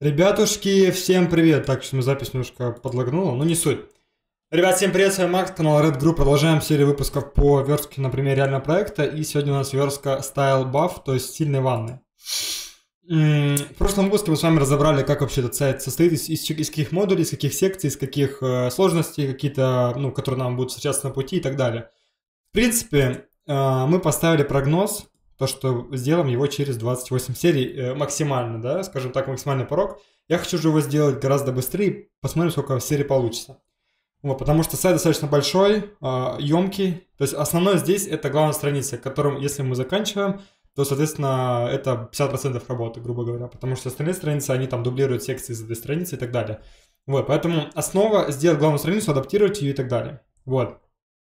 Ребятушки, всем привет! Так, что мы запись немножко подлагнула, но не суть. Ребят, всем привет, с вами Макс, канал Red Group. Продолжаем серию выпусков по верстке на примере реального проекта. И сегодня у нас верстка Style Buff, то есть стильной ванны. В прошлом выпуске мы с вами разобрали, как вообще этот сайт состоит, из каких модулей, из каких секций, из каких сложностей, какие-то, которые нам будут встречаться на пути и так далее. В принципе, мы поставили прогноз, то, что сделаем его через 28 серий максимально, да, скажем так, максимальный порог. Я хочу же его сделать гораздо быстрее, посмотрим, сколько серий получится. Вот, потому что сайт достаточно большой, емкий. То есть основное здесь это главная страница, которым, если мы заканчиваем, то, соответственно, это 50% работы, грубо говоря. Потому что остальные страницы, они там дублируют секции из этой страницы и так далее. Вот, поэтому основа сделать главную страницу, адаптировать ее и так далее. Вот.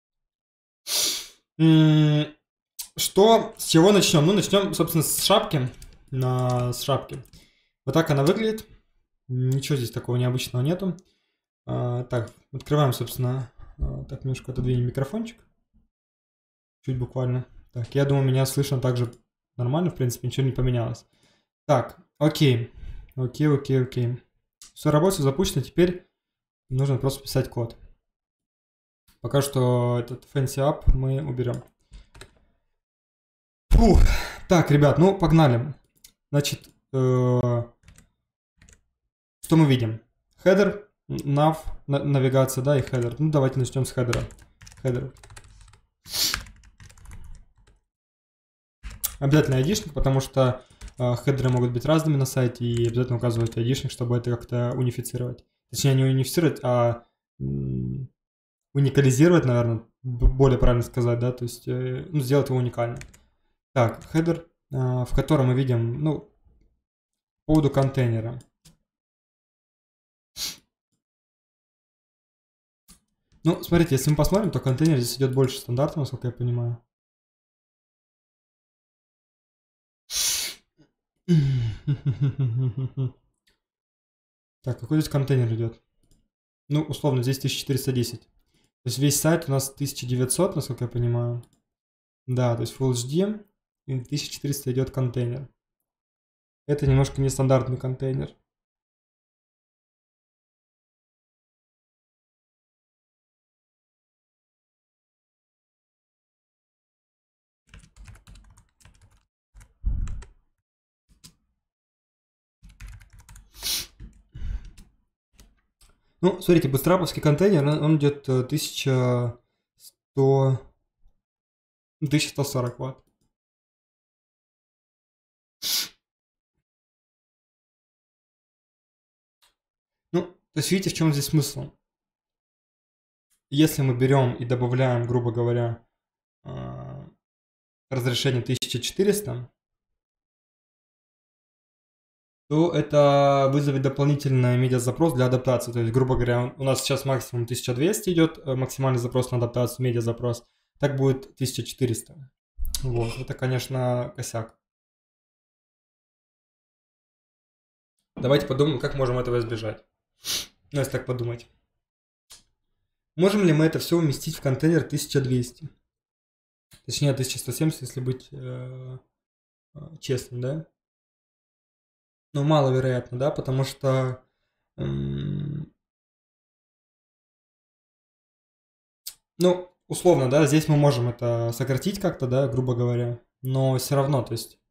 С чего начнем? Ну, начнем, собственно, с шапки. С шапки. Вот так она выглядит. Ничего здесь такого необычного нету. Так, открываем, собственно. Так, немножко отодвинем микрофончик. Чуть буквально. Так, я думаю, меня слышно также нормально, в принципе, ничего не поменялось. Так, окей. Окей. Все работает, запущено. Теперь нужно просто писать код. Пока что этот fancy app мы уберем. Фух. Так, ребят, ну погнали. Значит, что мы видим? Хедер, nav, навигация, да, и хедер. Ну, давайте начнем с хедера. Хедер. Обязательно айдишник, потому что хедеры могут быть разными на сайте, и обязательно указывать айдишник, чтобы это как-то унифицировать. Точнее, не унифицировать, а уникализировать, наверное, более правильно сказать, да, то есть сделать его уникальным. Так, хедер, в котором мы видим, по поводу контейнера. Ну, смотрите, если мы посмотрим, то контейнер здесь идет больше стандарта, насколько я понимаю. Так, какой здесь контейнер идет? Ну, условно, здесь 1410. То есть весь сайт у нас 1900, насколько я понимаю. Да, то есть Full HD. И 1400 идет контейнер. Это немножко нестандартный контейнер. Ну, смотрите, бустраповский контейнер, он идет 1140 ватт. Ну, то есть видите, в чем здесь смысл? Если мы берем и добавляем, грубо говоря, разрешение 1400, то это вызовет дополнительный медиазапрос для адаптации. То есть, грубо говоря, у нас сейчас максимум 1200 идет, максимальный запрос на адаптацию, медиазапрос. Так будет 1400. Вот, это, конечно, косяк. Давайте подумаем, как можем этого избежать. Ну, если так подумать. Можем ли мы это все уместить в контейнер 1200? Точнее, 1170, если быть честным, да? Ну, маловероятно, да, потому что... ну, условно, да, здесь мы можем это сократить как-то, да, грубо говоря. Но все равно, то есть...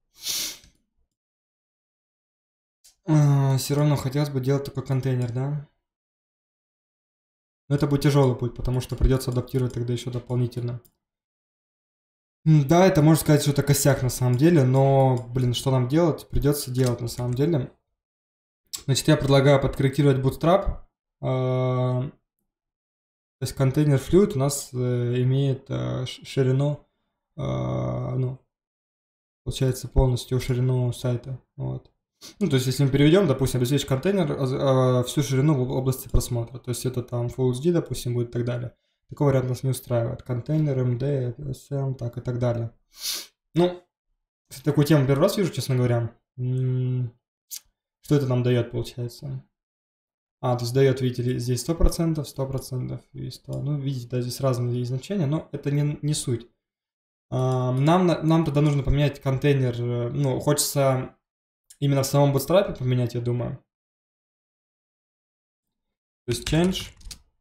все равно хотелось бы делать такой контейнер, да? Но это будет тяжелый путь, потому что придется адаптировать тогда еще дополнительно. Да, это можно сказать, что это косяк на самом деле, но, блин, что нам делать? Придется делать на самом деле. Значит, я предлагаю подкорректировать Bootstrap. То есть контейнер Fluid у нас имеет ширину, получается, полностью ширину сайта. Вот. Ну, то есть, если мы переведем, допустим, обеспечить контейнер всю ширину в области просмотра. То есть, это там Full HD, допустим, будет и так далее. Такой вариант нас не устраивает. Контейнер, MD, SM, так и так далее. Ну, такую тему первый раз вижу, честно говоря. Что это нам дает, получается? То есть дает, видите, здесь 100%, 100% и 100%. Ну, видите, да, здесь разные значения, но это не суть. Нам тогда нужно поменять контейнер. Ну, хочется именно в самом Bootstrap поменять, я думаю. То есть change.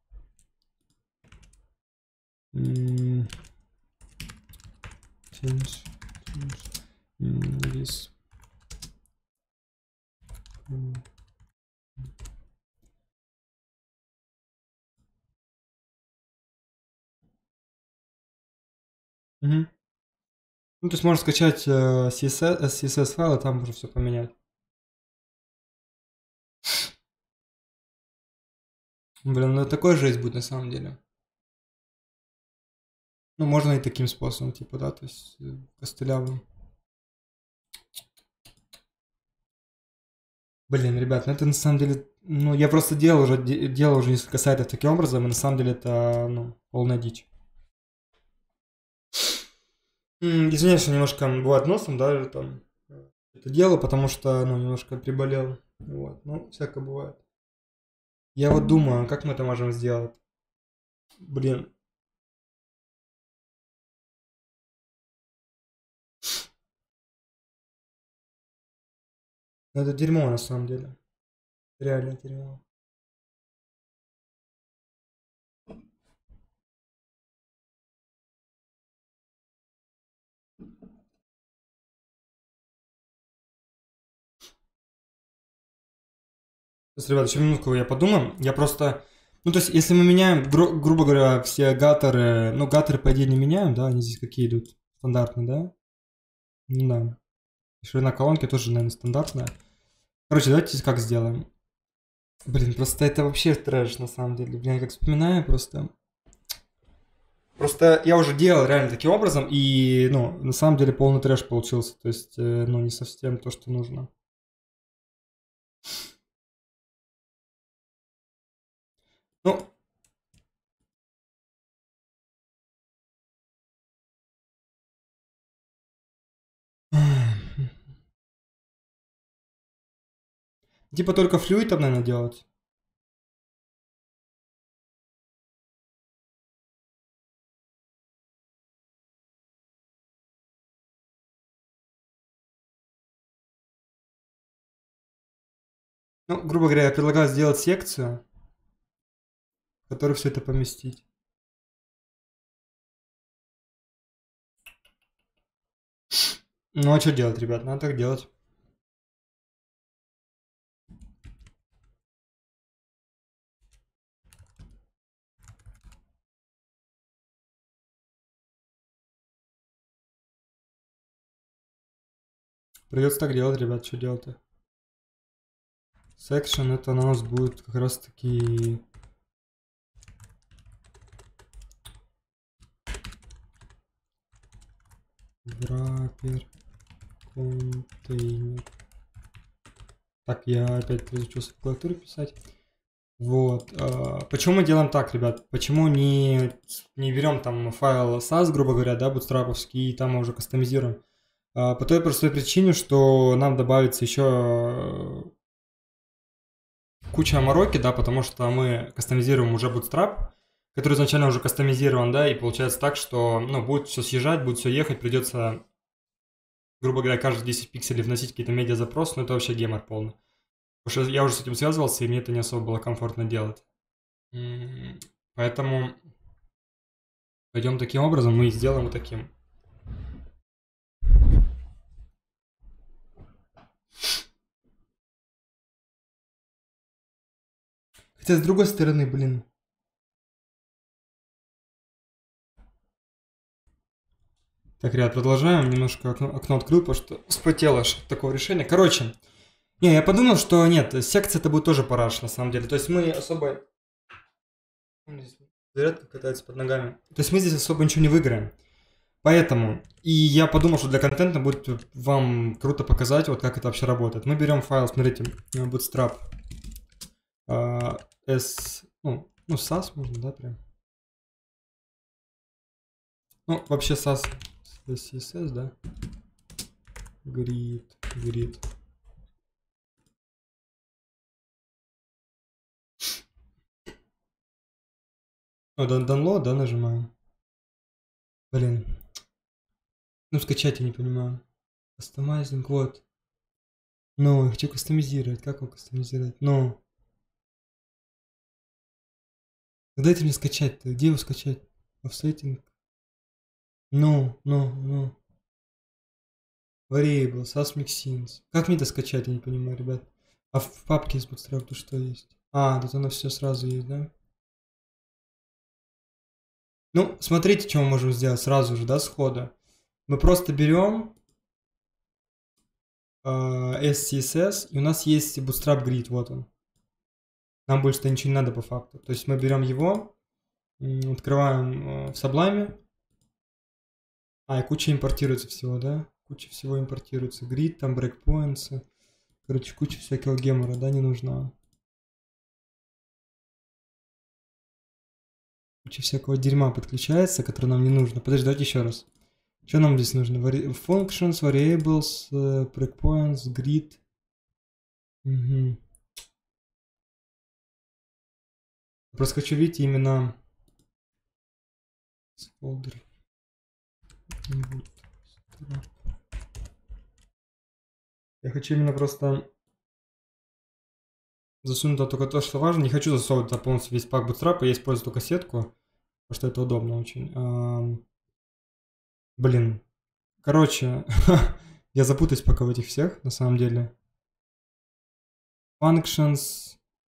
Change. This. Угу. Ну, то есть можно скачать CSS файл, и там уже все поменять. Блин, ну такой жесть будет на самом деле. Ну, можно и таким способом, типа, да, то есть костылявым. Блин, ребят, ну это на самом деле, ну я просто делал уже несколько сайтов таким образом, и на самом деле это, ну, полная дичь. Извиняюсь, что немножко бывает носом, да, там это дело, потому что, ну, немножко приболел, вот, ну, всякое бывает. Я вот думаю, как мы это можем сделать? Блин, ну это дерьмо на самом деле, реально дерьмо. Сейчас, ребят, еще минутку я подумаю. Я просто... Ну, то есть, если мы меняем, грубо говоря, все гаттеры... Ну, гаттеры, по идее, не меняем, да? Они здесь какие идут? Стандартные, да? Ну, да. И ширина колонки тоже, наверное, стандартная. Короче, давайте как сделаем. Блин, просто это вообще трэш, на самом деле. Блин, я как вспоминаю просто... Просто я уже делал реально таким образом, и, ну, на самом деле полный трэш получился. То есть, ну, не совсем то, что нужно. Ну, типа только флюид там, наверное, делать. Ну, грубо говоря, я предлагаю сделать секцию, в которой все это поместить. Ну, а что делать, ребят? Надо так делать. Придется так делать, ребят, что делать-то? Section это у нас будет как раз таки... Wrapper контейнер. Так, я опять разучился в клавиатуре писать. Вот. Почему мы делаем так, ребят? Почему не берем там файл SAS, грубо говоря, да, бутстраповский, и там мы уже кастомизируем? По той простой причине, что нам добавится еще куча мороки, да, потому что мы кастомизируем уже Bootstrap, который изначально уже кастомизирован, да, и получается так, что, ну, будет все съезжать, будет все ехать, придется, грубо говоря, каждые 10 пикселей вносить какие-то медиа-запросы, но это вообще гемор полный. Потому что я уже с этим связывался, и мне это не особо было комфортно делать. Поэтому пойдем таким образом, мы и сделаем вот таким. Хотя, с другой стороны, блин. Так, ребят, продолжаем. Немножко окно открыл, потому что вспотел аж от такого решения. Короче, не, я подумал, что нет, секция это будет тоже параш, на самом деле. То есть мы особо... Зарядка катается под ногами. То есть мы здесь особо ничего не выиграем. Поэтому, и я подумал, что для контента будет вам круто показать, вот как это вообще работает. Мы берем файл, смотрите, Bootstrap S, ну, SAS можно, да, прям. Ну, вообще SAS, CSS, да. Grid. Ну, download, да, нажимаем. Блин. Ну, скачать я не понимаю. Кастомайзинг, вот. Ну, я хочу кастомизировать. Как его кастомизировать? Ну. Дайте мне скачать-то. Где его скачать? Offsetting. Ну. Variables, ASMixins. Как мне это скачать, я не понимаю, ребят. А в папке из Bootstrap то что есть? А, тут оно все сразу есть, да? Ну, смотрите, что мы можем сделать сразу же, да, схода. Мы просто берем SCSS, и у нас есть Bootstrap Grid, вот он. Нам больше ничего не надо по факту. То есть мы берем его, открываем в Sublime. И куча импортируется всего, да? Куча всего импортируется. Grid, там breakpoints. Короче, куча всякого гемора, да, не нужна. Куча всякого дерьма подключается, которое нам не нужно. Подожди, давайте еще раз. Что нам здесь нужно? Functions, variables, breakpoints, grid. Угу. Просто хочу видеть именно folder. Я хочу именно просто засунуть туда только то, что важно. Не хочу засовывать туда полностью весь пак Bootstrap, я использую только сетку, потому что это удобно очень. Блин. Короче, я запутаюсь пока в этих всех, на самом деле. Functions,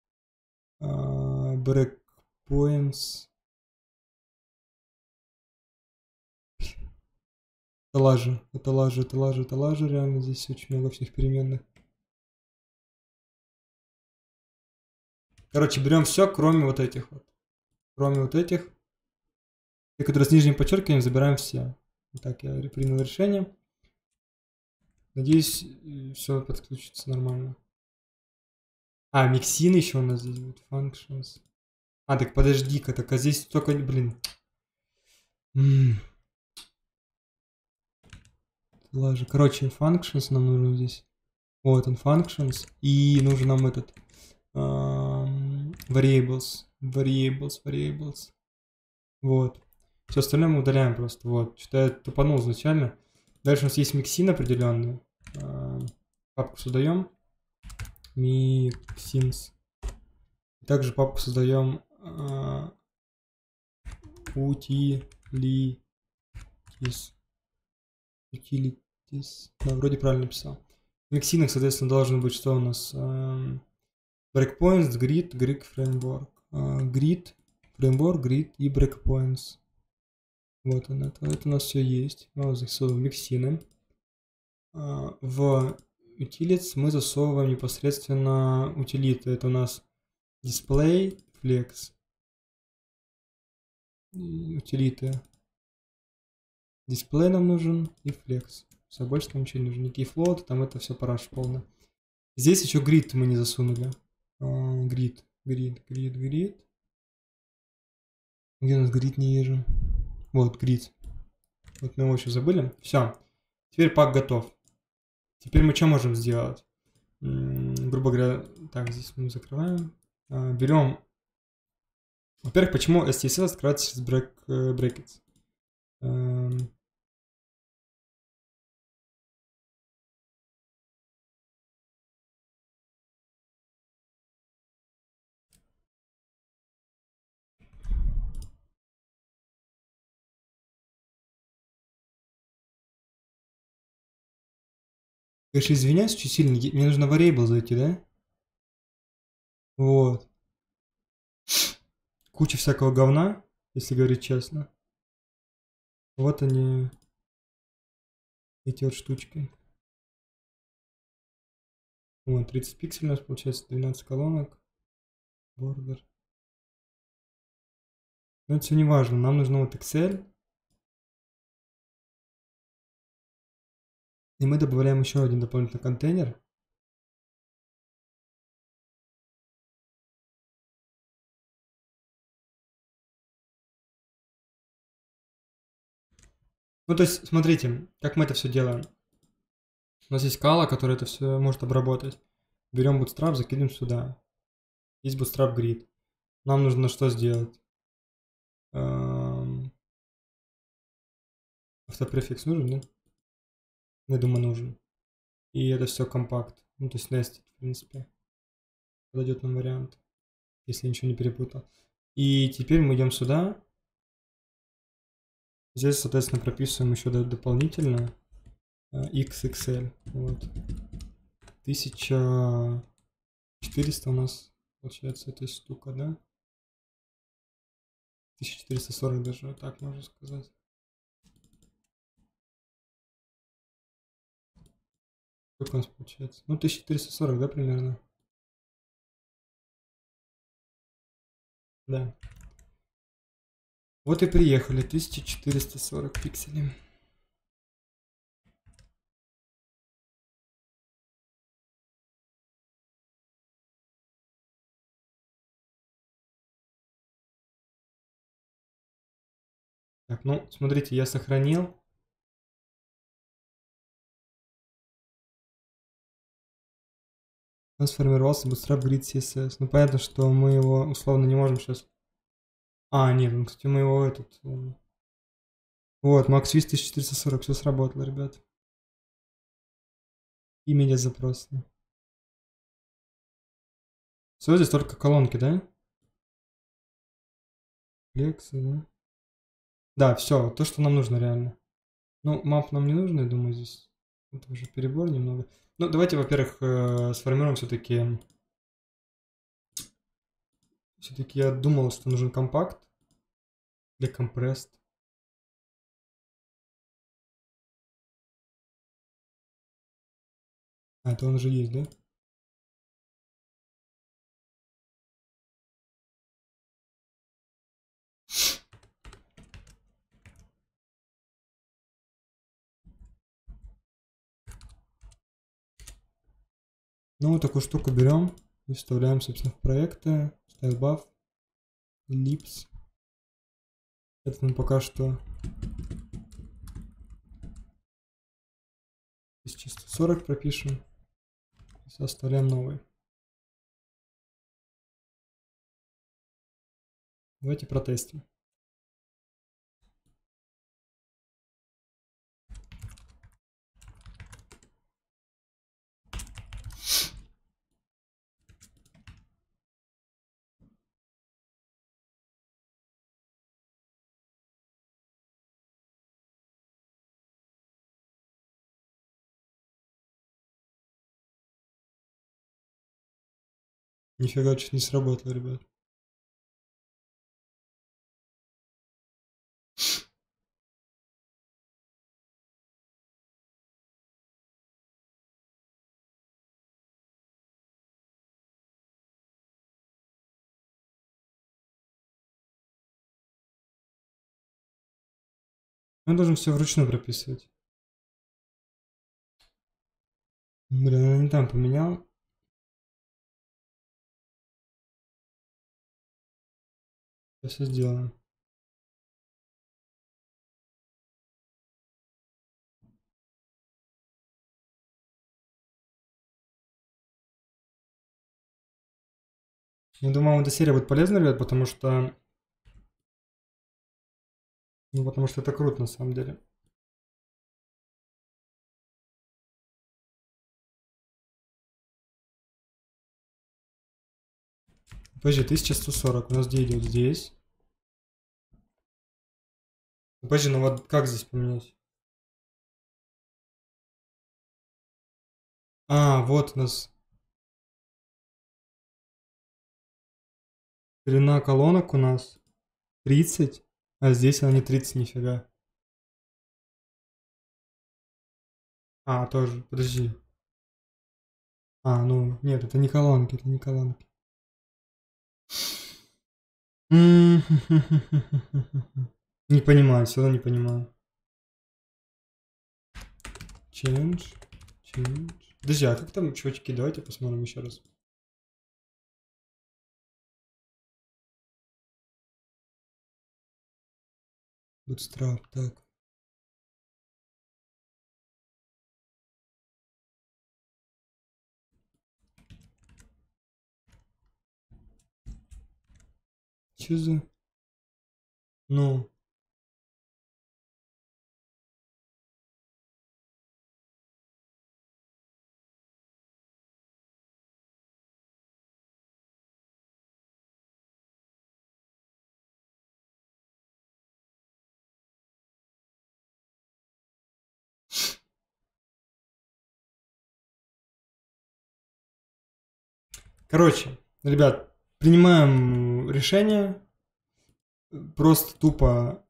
breakpoints. Это лажа, реально здесь очень много всех переменных. Короче, берем все, кроме вот этих вот. Кроме вот этих. Те, которые с нижним подчеркиванием, забираем все. Так, я принял решение. Надеюсь, все подключится нормально. Миксин еще у нас здесь будет. Functions. Так подожди-ка, так здесь только, блин. Лажа. Короче, functions нам нужен здесь. Вот он, functions. И нужен нам этот variables. Вот. Все остальное мы удаляем просто. Вот. Что-то я тупанул изначально. Дальше у нас есть миксин определенный. Папку создаем. Mixins. Также папку создаем utilities. Да, вроде правильно написал. В миксинах, соответственно, должен быть что у нас? Breakpoints, grid framework. Grid framework, grid и breakpoints. Вот он, это у нас все есть. Мы засовываем миксины. В utilities мы засовываем непосредственно утилиты. Это у нас display, flex. Утилиты. Display нам нужен и flex. Все, больше нам ничего не нужно. Никакие float, там это все параш полно. Здесь еще grid мы не засунули. Grid. Где у нас grid, не вижу. Вот, grid. Вот мы его еще забыли. Все. Теперь пак готов. Теперь мы что можем сделать? Грубо говоря, так, здесь мы закрываем. Берем. Во-первых, почему STSL открывается через brackets? Конечно, извиняюсь очень сильно. Мне нужно variable зайти, да? Вот. Куча всякого говна, если говорить честно. Вот они, эти вот штучки. Вот, 30 пикселей у нас получается, 12 колонок. Бордер. Но это все не важно. Нам нужно вот Excel. И мы добавляем еще один дополнительный контейнер. Ну, то есть, смотрите, как мы это все делаем. У нас есть скала, которая это все может обработать. Берем Bootstrap, закидываем сюда. Есть Bootstrap Grid. Нам нужно что сделать? Автопрефикс нужен, да? Я думаю, нужен. И это все компакт. Ну, то есть nested, в принципе. Подойдет нам вариант, если я ничего не перепутал. И теперь мы идем сюда. Здесь, соответственно, прописываем еще дополнительно XXL. Вот. 1400 у нас получается эта штука, да? 1440 даже, вот так можно сказать. Сколько у нас получается? Ну, 1440, да, примерно? Да. Вот и приехали, 1440 пикселей. Так, ну, смотрите, я сохранил. У нас сформировался Bootstrap Grid CSS. Ну, понятно, что мы его условно не можем сейчас... А, нет, ну, кстати, мы его Вот, MaxWiz 1440, все сработало, ребят. И медиа запрос. Все, здесь только колонки, да? Лексы, да? Да, все, то, что нам нужно реально. Ну, мап нам не нужно, я думаю, здесь это уже перебор немного. Ну, давайте, во-первых, сформируем все-таки... Все-таки я думал, что нужен компакт для компресс. А, это он уже есть, да? Ну, вот такую штуку берем и вставляем, собственно, в проекты. StyleBuff, Ellipse. Это мы пока что 1140 пропишем. И оставляем новый. Давайте протестим. Нифига, чуть не сработало, ребят. Он должен все вручную прописывать. Блин, я не там поменял. Сейчас все сделаем. Я думаю, вам эта серия будет полезна, ребят, потому что... Ну, потому что это круто, на самом деле. Подожди, 1140 у нас где идет? Здесь. Подожди, ну вот как здесь поменять? А, вот у нас ширина колонок у нас 30, а здесь она не 30 нифига. А, тоже, подожди. А, ну, нет, это не колонки, это не колонки. Не понимаю, все равно не понимаю. Change, change. Подожди, а как там, чувачки, давайте посмотрим еще раз. Bootstrap, так. Че за... Ну, Короче, ребят, принимаем решение. Просто тупо,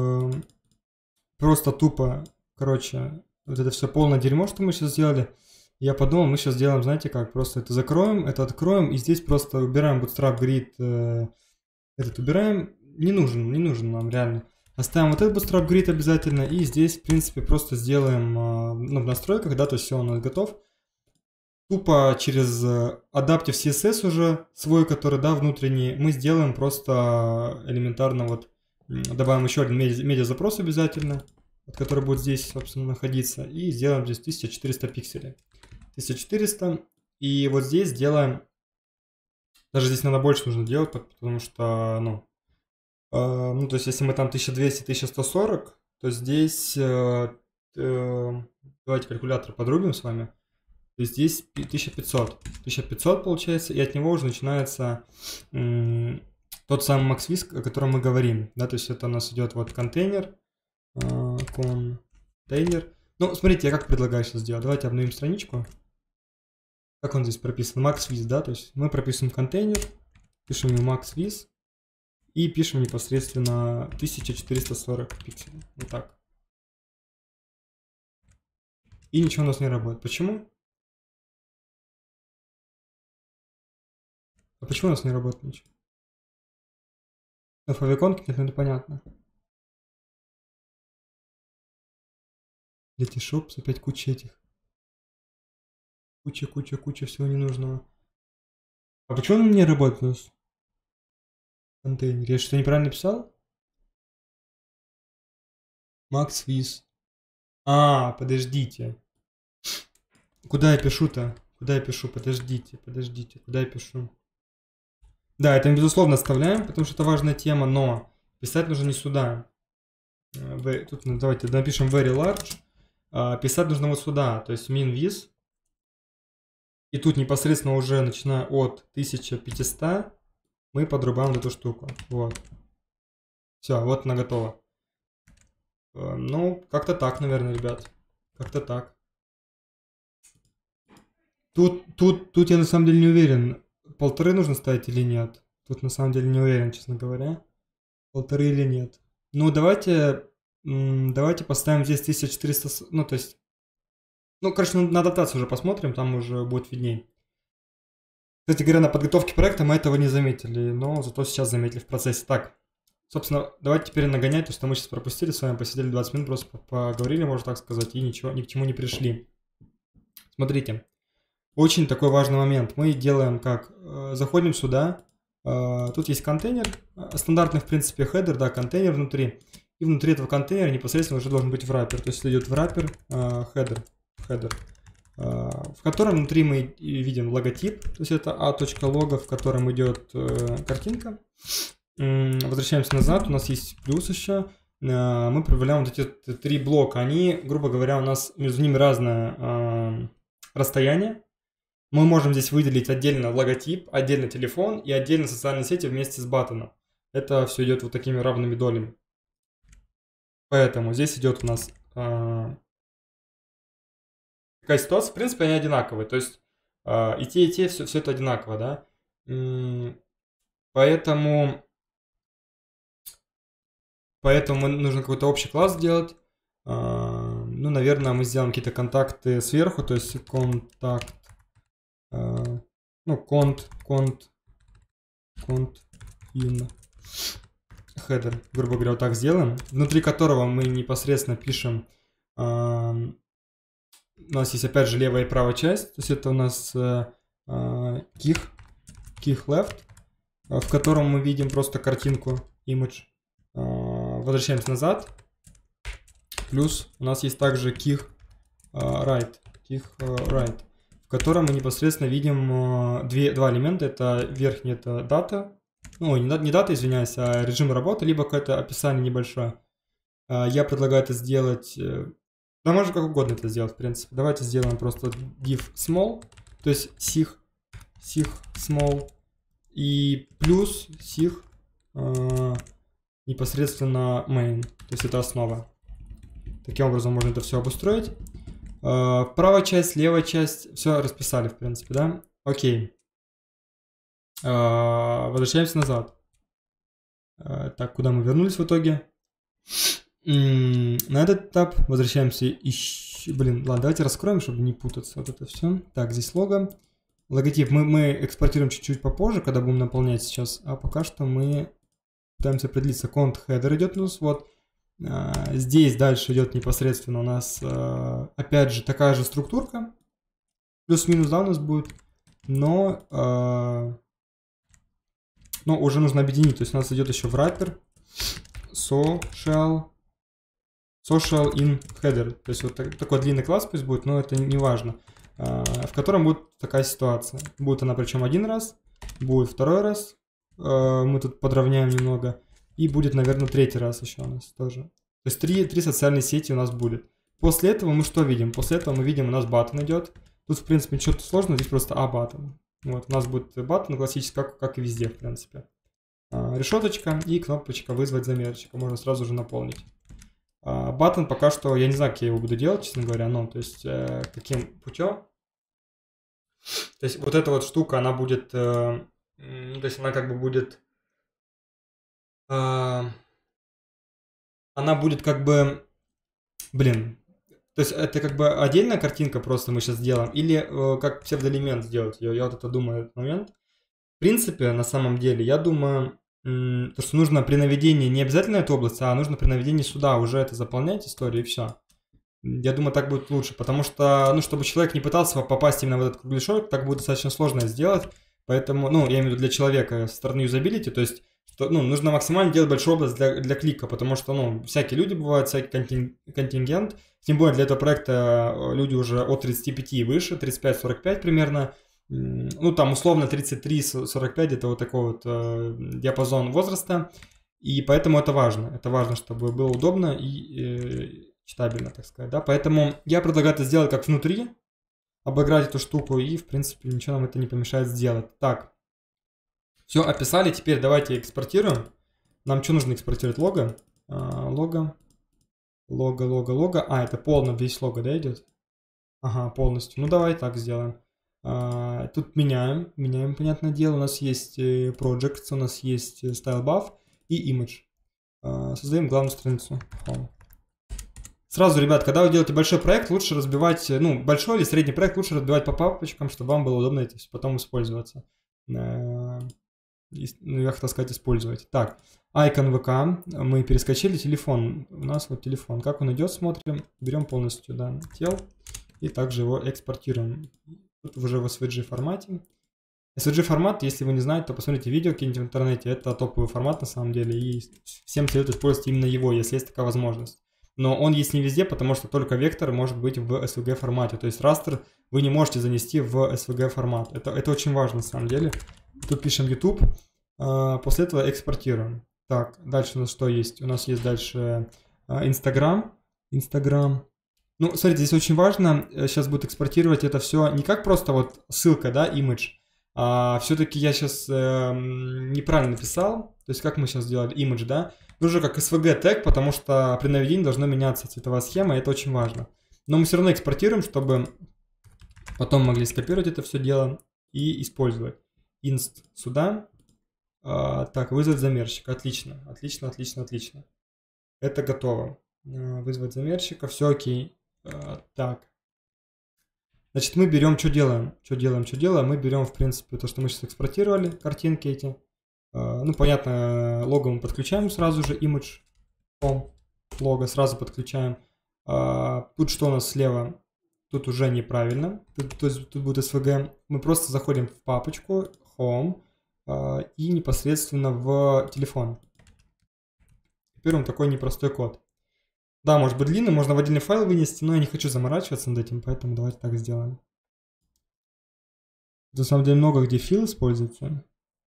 короче, вот это все полное дерьмо, что мы сейчас сделали. Я подумал, мы сейчас сделаем, знаете как, просто это закроем, это откроем, и здесь просто убираем Bootstrap Grid, этот убираем, не нужен нам реально. Оставим вот этот Bootstrap Grid обязательно, и здесь, в принципе, просто сделаем, ну, в настройках, да, то есть все у нас готов. Тупо через Adaptive CSS уже свой, который, да, внутренний, мы сделаем просто элементарно вот, добавим еще один медиа-запрос обязательно, который будет здесь, собственно, находиться, и сделаем здесь 1400 пикселей. 1400, и вот здесь сделаем, даже здесь надо больше нужно делать, потому что, ну, то есть если мы там 1200, 1140, то здесь, давайте калькулятор подрубим с вами, то есть здесь 1500. 1500 получается, и от него уже начинается тот самый MaxWiz, о котором мы говорим. Да, то есть это у нас идет вот контейнер. Контейнер. Ну, смотрите, я как предлагаю сейчас сделать. Давайте обновим страничку. Как он здесь прописан? MaxWiz, да, то есть мы прописываем контейнер, пишем ему MaxWiz и пишем непосредственно 1440 пикселей. Вот так. И ничего у нас не работает. Почему? А почему у нас не работает ничего? На favicon нет, это понятно. Letyshops, опять куча этих. Куча всего ненужного. А почему он не работает у нас? Контейнер. Я что-то неправильно написал? MaxWiz. Подождите. Куда я пишу-то? Куда я пишу? Подождите. Куда я пишу? Да, это мы безусловно оставляем, потому что это важная тема, но писать нужно не сюда. Тут давайте напишем very large. Писать нужно вот сюда, то есть min-viz. И тут непосредственно уже начиная от 1500 мы подрубаем эту штуку. Вот. Все, вот она готова. Ну, как-то так, наверное, ребят. Как-то так. Тут я на самом деле не уверен, 1,5 нужно ставить или нет. Тут на самом деле не уверен, честно говоря. 1,5 или нет. Ну, давайте поставим здесь 1400, ну, то есть... Ну, короче, на адаптацию уже посмотрим, там уже будет видней. Кстати говоря, на подготовке проекта мы этого не заметили, но зато сейчас заметили в процессе. Так, собственно, давайте теперь нагонять, то, что мы сейчас пропустили с вами, посидели 20 минут, просто поговорили, можно так сказать, и ничего, ни к чему не пришли. Смотрите, очень такой важный момент. Мы делаем как? Заходим сюда, тут есть контейнер, стандартный, в принципе, хедер, да, контейнер внутри. И внутри этого контейнера непосредственно уже должен быть wrapper, то есть идет wrapper, header, в котором внутри мы видим логотип, то есть это a.logo, в котором идет картинка. Возвращаемся назад, у нас есть плюс еще. Мы прибавляем вот эти 3 блока. Они, грубо говоря, у нас между ними разное расстояние. Мы можем здесь выделить отдельно логотип, отдельно телефон и отдельно социальные сети вместе с баттоном. Это все идет вот такими равными долями. Поэтому здесь идет у нас такая ситуация. В принципе, они одинаковые. То есть и те все это одинаково, да. Поэтому нужно какой-то общий класс сделать. Ну, наверное, мы сделаем какие-то контакты сверху, то есть контакт, ну, конт in header, грубо говоря, вот так сделаем, внутри которого мы непосредственно пишем, у нас есть опять же левая и правая часть, то есть это у нас key left, в котором мы видим просто картинку, image. Возвращаемся назад. Плюс у нас есть также key right, в котором мы непосредственно видим два элемента. Это верхний, это дата. Ну, не дата, извиняюсь, а режим работы, либо какое-то описание небольшое. Я предлагаю это сделать... Да, можно как угодно это сделать, в принципе. Давайте сделаем просто div small, то есть sig small и плюс sig непосредственно main, то есть это основа. Таким образом можно это все обустроить. Правая часть, левая часть, все расписали, в принципе, да? Окей. Возвращаемся назад. Так, куда мы вернулись в итоге? На этот этап возвращаемся еще... Блин, ладно, давайте раскроем, чтобы не путаться. Вот это все. Так, здесь лого. Логотип мы экспортируем чуть-чуть попозже, когда будем наполнять сейчас. А пока что мы пытаемся определиться. Конт header идет у нас. Вот. Здесь дальше идет непосредственно у нас, опять же, такая же структурка. Плюс-минус, да, у нас будет. Но уже нужно объединить. То есть у нас идет еще wrapper. Social in header. То есть вот такой длинный класс пусть будет, но это не важно. В котором будет такая ситуация. Будет она причем один раз, будет второй раз. Мы тут подровняем немного. И будет, наверное, третий раз еще у нас тоже. То есть три социальные сети у нас будет. После этого мы что видим? После этого мы видим, у нас баттон идет. Тут, в принципе, ничего сложного, здесь просто баттон. Вот, у нас будет баттон классический, как и везде, в принципе. Решеточка и кнопочка «Вызвать замерщика». Можно сразу же наполнить. Баттон пока что, я не знаю, как я его буду делать, честно говоря, то есть каким путем. То есть вот эта вот штука, она будет, то есть она как бы будет, она будет как бы, блин, то есть это как бы отдельная картинка просто мы сейчас сделаем, или как псевдоэлемент сделать ее, я вот это думаю этот момент. В принципе, на самом деле, я думаю, то, что нужно при наведении не обязательно эту область, а нужно при наведении сюда уже это заполнять историю и все. Я думаю, так будет лучше, потому что, чтобы человек не пытался попасть именно в этот кругляшок, так будет достаточно сложно сделать, поэтому, я имею в виду для человека со стороны юзабилити, то есть, что, нужно максимально делать большую область для клика, потому что, всякие люди бывают, всякий контингент, тем более для этого проекта люди уже от 35 и выше, 35-45 примерно, там условно 33-45, это вот такой вот диапазон возраста, и поэтому это важно. Это важно, чтобы было удобно и читабельно, так сказать, да. Поэтому я предлагаю это сделать как внутри, обыграть эту штуку, и, в принципе, ничего нам это не помешает сделать. Так, все описали, теперь давайте экспортируем. Нам что нужно экспортировать? Лого. Лого. Это полно, весь лого, да, идет? Ага, полностью. Давай так сделаем. Тут меняем, понятное дело. У нас есть projects, у нас есть style buff и image. Создаем главную страницу. Home. Сразу, ребят, когда вы делаете большой проект, лучше разбивать, большой или средний проект лучше разбивать по папочкам, чтобы вам было удобно это потом использоваться. Я хотел сказать использовать. Так, icon ВК, мы перескочили, телефон. У нас вот телефон. Как он идет, смотрим. Берем полностью, да, тел и также его экспортируем. Тут уже в SVG формате. SVG формат, если вы не знаете, то посмотрите видео какие-нибудь в интернете. Это топовый формат на самом деле. И всем советую использовать именно его, если есть такая возможность. Но он есть не везде, потому что только вектор может быть в SVG формате. То есть растер вы не можете занести в SVG формат. Это очень важно на самом деле. Тут пишем YouTube. После этого экспортируем. Так, дальше у нас что есть? У нас есть дальше Instagram. Смотрите, здесь очень важно, сейчас будет экспортировать это все не как просто вот ссылка, да, image, а все-таки я сейчас неправильно написал, то есть как мы сейчас сделали image, да, нужно как SVG тег, потому что при наведении должна меняться цветовая схема, и это очень важно. Но мы все равно экспортируем, чтобы потом могли скопировать это все дело и использовать. Inst сюда. Так, вызвать замерщика, отлично. Это готово. Вызвать замерщика, все окей. Так. Значит, мы берем, что делаем? Мы берем, в принципе, то, что мы сейчас экспортировали, картинки эти. Понятно, лого мы подключаем сразу же, image, лого сразу подключаем. Тут что у нас слева? Тут уже неправильно. Тут будет SVG. Мы просто заходим в папочку, home, и непосредственно в телефон. Берем такой непростой код. Да, может быть длинный, можно в отдельный файл вынести, но я не хочу заморачиваться над этим, поэтому давайте так сделаем. На самом деле много где фил используется.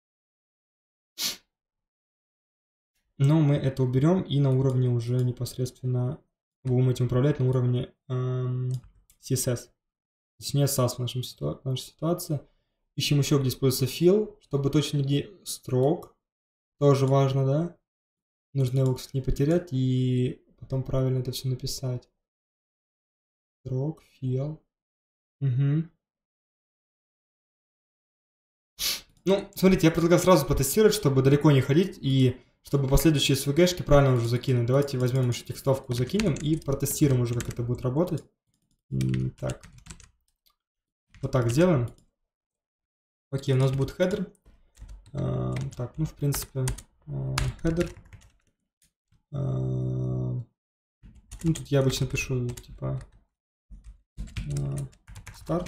Но мы это уберем и на уровне уже непосредственно будем этим управлять на уровне CSS. Точнее SAS в нашей ситуации. Ищем еще, где используется fill, чтобы точно где stroke. Тоже важно, да? Нужно его, кстати, не потерять и потом правильно это все написать. Stroke, fill. Угу. Ну, смотрите, я предлагаю сразу потестировать, чтобы далеко не ходить и чтобы последующие SVG-шки правильно уже закинуть. Давайте возьмем еще текстовку, закинем и протестируем уже, как это будет работать. Так. Вот так сделаем. Окей, у нас будет хедер. Так, ну, в принципе, хедер. Ну, тут я обычно пишу, типа, старт.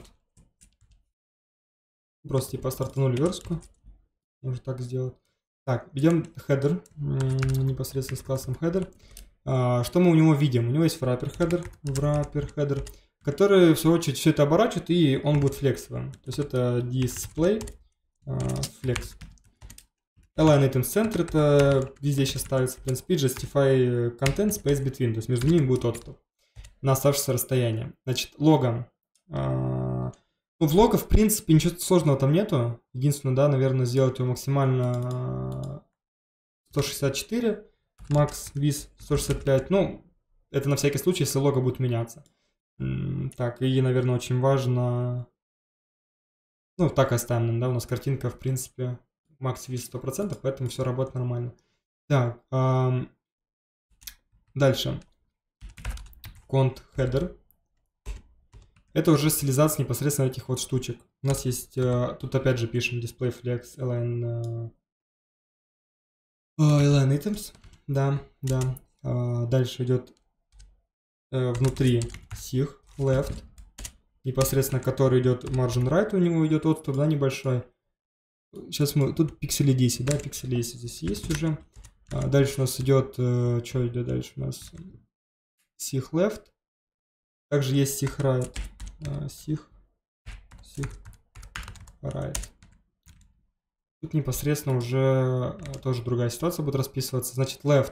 Просто, типа, стартанули верстку. Можно так сделать. Так, идем header, непосредственно с классом header. Что мы у него видим? У него есть wrapper header, который, в свою очередь, все это оборачивает, и он будет флексовым. То есть это display flex. Align items center, это везде сейчас ставится, в принципе, justify content space between, то есть между ними будет отступ на оставшееся расстояние. Значит, логом. Ну, в лого, в принципе, ничего сложного там нету. Единственное, да, наверное, сделать его максимально 164, max vis 165. Ну, это на всякий случай, если лого будет меняться. Так, и, наверное, очень важно... Ну, так оставим, да, у нас картинка, в принципе, max vis 100%, поэтому все работает нормально. Так, дальше. Content header. Это уже стилизация непосредственно этих вот штучек. У нас есть, тут опять же пишем display flex align items. Да. Дальше идет внутри sig left, непосредственно который идет margin right, у него идет отступ, да, небольшой. Сейчас мы, тут пиксели 10, да, пиксели 10 здесь есть уже. Дальше у нас идет, что идет дальше у нас? Sig left. Также есть sig right. Sig right. Тут непосредственно уже тоже другая ситуация будет расписываться. Значит, left.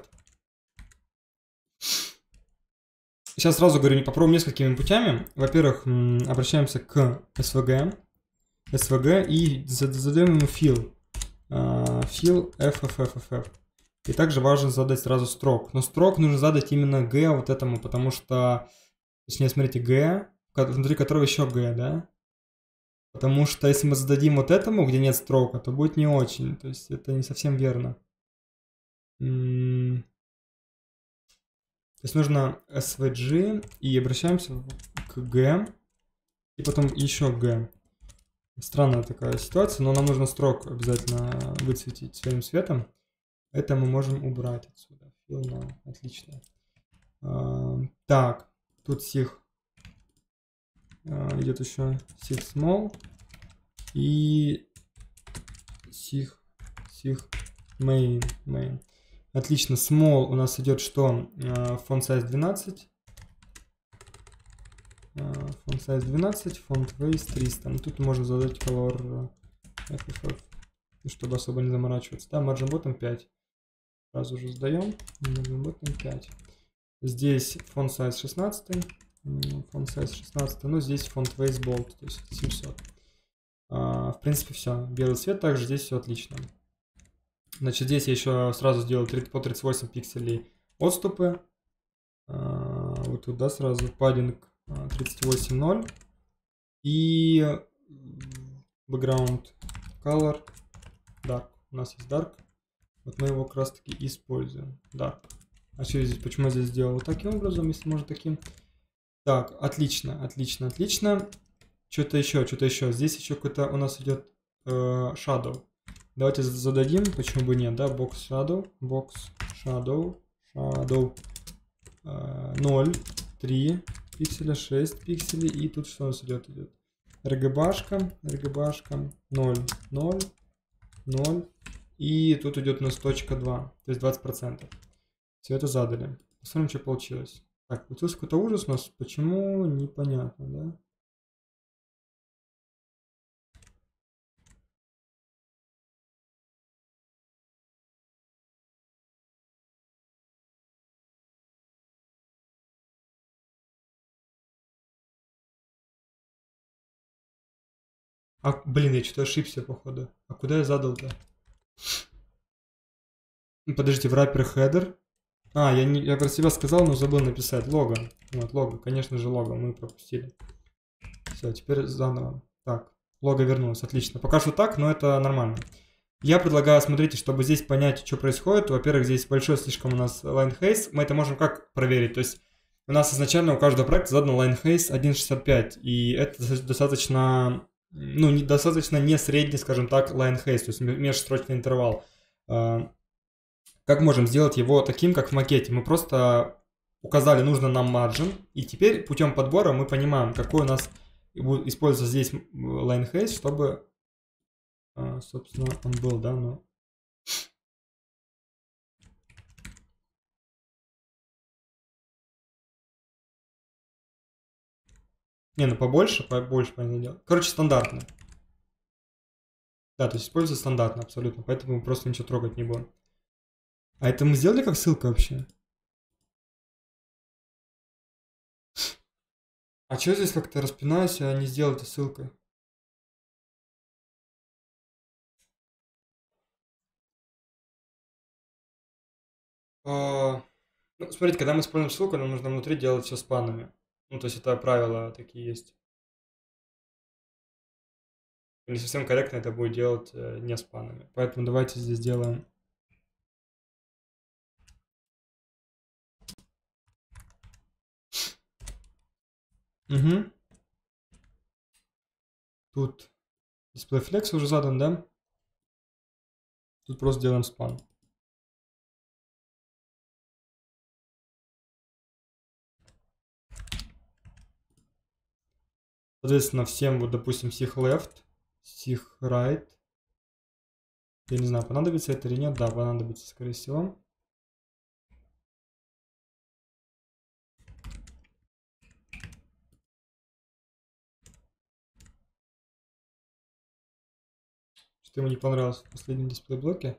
Сейчас сразу говорю, попробуем несколькими путями. Во-первых, обращаемся к SVG и задаем ему fill. Fill FFFFF. И также важно задать сразу строк. Но строк нужно задать именно G вот этому, потому что, точнее, смотрите, G, внутри которого еще G, да? Потому что если мы зададим вот этому, где нет строка, то будет не очень. То есть это не совсем верно. То есть нужно SVG и обращаемся к G. И потом еще G. Странная такая ситуация, но нам нужно строк обязательно выцветить своим цветом. Это мы можем убрать отсюда. Fill now. Отлично. Так, тут sig. Идет еще sig small и sig main. Отлично, small у нас идет что? Font size 12. Font size 12, font weight 300. Ну, тут можно задать color FFF, чтобы особо не заморачиваться. Да, margin bottom 5. Сразу же сдаем. Margin bottom 5. Здесь font size 16. Font size 16, но здесь font weight bold, то есть 700. В принципе, все. Белый цвет, также здесь все отлично. Значит, здесь я еще сразу сделал по 38 пикселей отступы. Вот туда сразу паддинг 38.0. И background color dark. У нас есть dark. Вот мы его как раз таки используем. Dark. А что здесь? Почему я здесь сделал вот таким образом, если можно таким? Так, отлично. Что-то еще. Здесь еще какой-то у нас идет shadow. Давайте зададим, почему бы нет, да, box shadow 0, 3 пикселя, 6 пикселей, и тут что у нас идет? RGB-шка 0, 0, и тут идет у нас точка 2, то есть 20%. Все это задали. Посмотрим, что получилось. Так, получился какой-то ужас у нас, почему, непонятно, да? Блин, я что-то ошибся, походу. А куда я задал-то? Подождите, wrapper header. Я про себя сказал, но забыл написать. Лого. Вот, лого. Конечно же, лого. Мы пропустили. Все, теперь заново. Так, лого вернулось. Отлично. Пока что так, но это нормально. Я предлагаю, смотрите, чтобы здесь понять, что происходит. Во-первых, здесь большой слишком у нас line haze. Мы это можем как проверить? То есть у нас изначально у каждого проекта задан line haze 1.65. И это достаточно, ну, достаточно не средний, скажем так, line haze, то есть межстрочный интервал. Как можем сделать его таким, как в макете? Мы просто указали нужный нам margin, и теперь путем подбора мы понимаем, какой у нас будет использоваться здесь line haze, чтобы, собственно, он был, да, но... Не, ну побольше, понятное дело. Короче, стандартно. Да, то есть используется стандартно абсолютно, поэтому мы просто ничего трогать не будем. А это мы сделали как ссылка вообще? А что здесь как-то распинаюсь, а не сделал это ссылкой? Ну, смотрите, когда мы используем ссылку, нам нужно внутри делать все спанами. Ну, то есть это правила такие есть. Не совсем корректно это будет делать не спанами. Поэтому давайте здесь сделаем... Угу. Тут display flex уже задан, да? Тут просто делаем спан. Соответственно, всем, вот, допустим, сих left, сих right. Я не знаю, понадобится это или нет. Да, понадобится, скорее всего. Что ему не понравилось в последнем дисплей-блоке.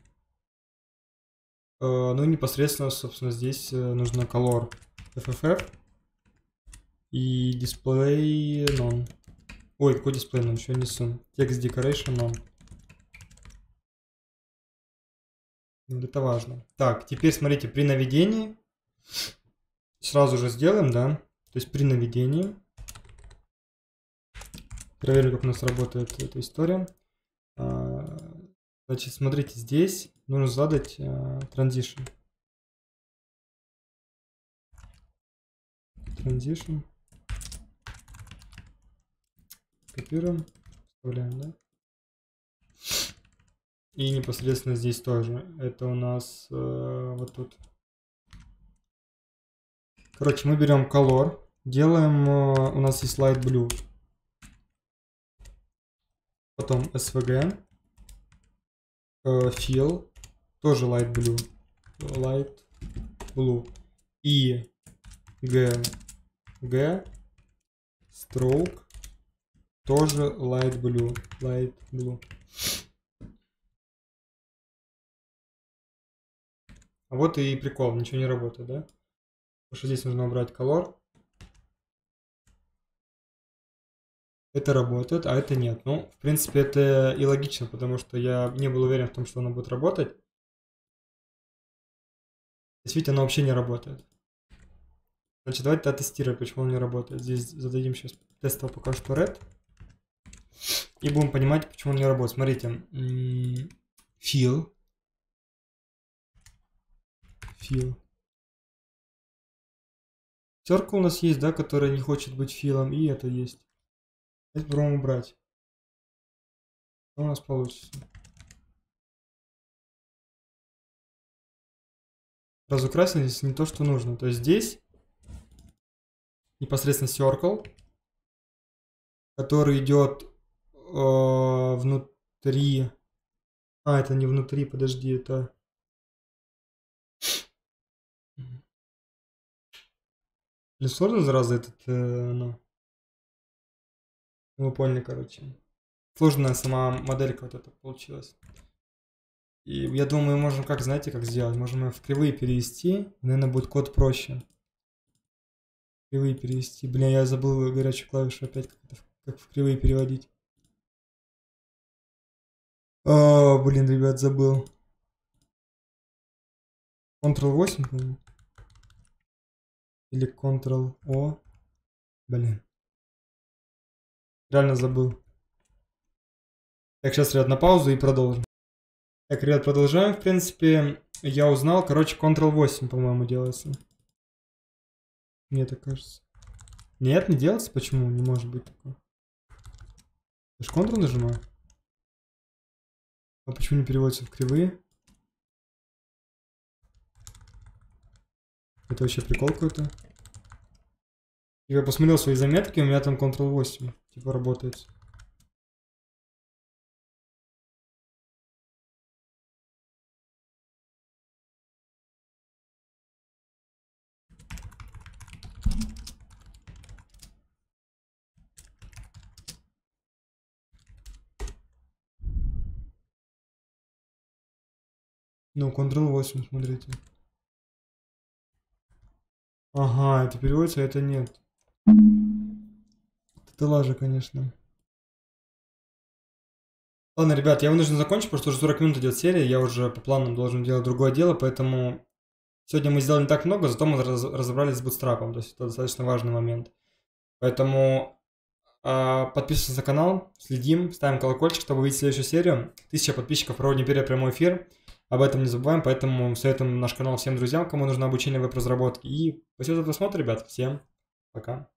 Ну, непосредственно, собственно, здесь нужно color FFF и display none. Ой, какой дисплей none? Еще несу. Text decoration none. Это важно. Так, теперь смотрите, при наведении сразу же сделаем, да? То есть при наведении проверим, как у нас работает эта история. Значит, смотрите, здесь нужно задать transition. Transition. Копируем, вставляем, да? И непосредственно здесь тоже. Это у нас вот тут. Короче, мы берем color, делаем, у нас есть light blue. Потом svg, fill, тоже light blue. Light blue. И g, stroke, тоже light blue. Light blue. А вот и прикол, ничего не работает, да? Потому что здесь нужно убрать color. Это работает, а это нет. Ну, в принципе, это и логично, потому что я не был уверен в том, что оно будет работать. Действительно, оно вообще не работает. Значит, давайте оттестируем, почему он не работает. Здесь зададим сейчас тестово пока что red. И будем понимать, почему он не работает. Смотрите. Fill. Circle у нас есть, да, который не хочет быть филом, и это есть. Давайте попробуем убрать. Что у нас получится? Разукрасили здесь не то, что нужно. То есть здесь непосредственно circle, который идет внутри. А, это не внутри, подожди, это... Блин, сложно, зараза, этот, ну... Вы поняли, короче. Сложная сама моделька вот эта получилась. И я думаю, мы можем как, знаете, как сделать? Можем ее в кривые перевести. Наверное, будет код проще. Кривые перевести. Блин, я забыл горячую клавишу опять, как в кривые переводить. О, блин, ребят, забыл. Ctrl-8, по-моему. Или Ctrl-O. Блин. Реально забыл. Так, сейчас, ребят, на паузу и продолжим. Так, ребят, продолжаем. В принципе, я узнал. Короче, Ctrl-8, по-моему, делается. Мне так кажется. Нет, не делается? Почему? Не может быть такого. Я же Ctrl нажимаю. А почему не переводится в кривые? Это вообще прикол какой-то. Я посмотрел свои заметки, у меня там Ctrl-8 типа работает. Ну, Ctrl-8, смотрите. Ага, это переводится, а это нет. Это лажа, конечно. Ладно, ребят, я вынужден закончить, потому что уже 40 минут идет серия, я уже по плану должен делать другое дело, поэтому сегодня мы сделали не так много, зато мы разобрались с бутстрапом, то есть это достаточно важный момент. Поэтому подписывайтесь на канал, следим, ставим колокольчик, чтобы увидеть следующую серию. 1000 подписчиков проводим первый прямой эфир. Об этом не забываем, поэтому советуем наш канал всем друзьям, кому нужно обучение веб-разработки. И спасибо за просмотр, ребят. Всем пока.